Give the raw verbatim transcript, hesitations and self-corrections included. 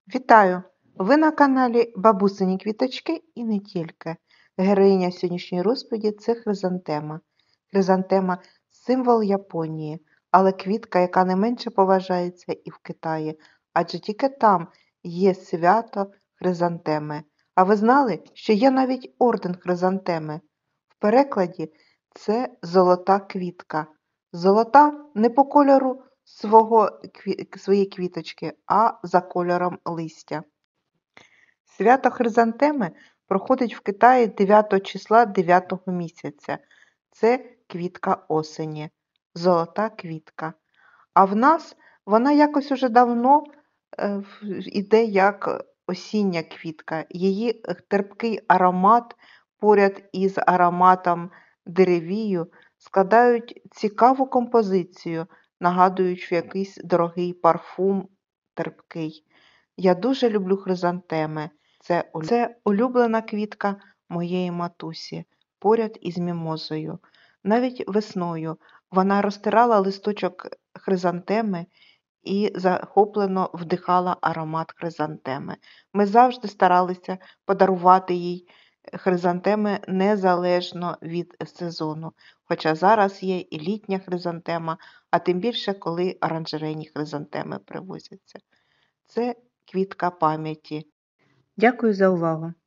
Вітаю! Ви на каналі Бабусині квіточки і не тільки. Героїня сьогоднішньої розповіді – це хризантема. Хризантема – символ Японії, але квітка, яка не менше поважається і в Китаї, адже тільки там є свято хризантеми. А ви знали, що є навіть орден хризантеми? В перекладі це золота квітка. Золота не по кольору свого, своєї квіточки, а за кольором листя. Свято хризантеми проходить в Китаї дев'ятого числа дев'ятого місяця. Це квітка осені, золота квітка. А в нас вона якось уже давно е, іде як осіння квітка. Її терпкий аромат поряд із ароматом деревію складають цікаву композицію, нагадуючи якийсь дорогий парфум терпкий. Я дуже люблю хризантеми. Це, це улюблена квітка моєї матусі, поряд із мімозою. Навіть весною вона розтирала листочок хризантеми і захоплено вдихала аромат хризантеми. Ми завжди старалися подарувати їй хризантеми незалежно від сезону. Хоча зараз є і літня хризантема, а тим більше, коли оранжерейні хризантеми привозяться. Це квітка пам'яті. Дякую за увагу!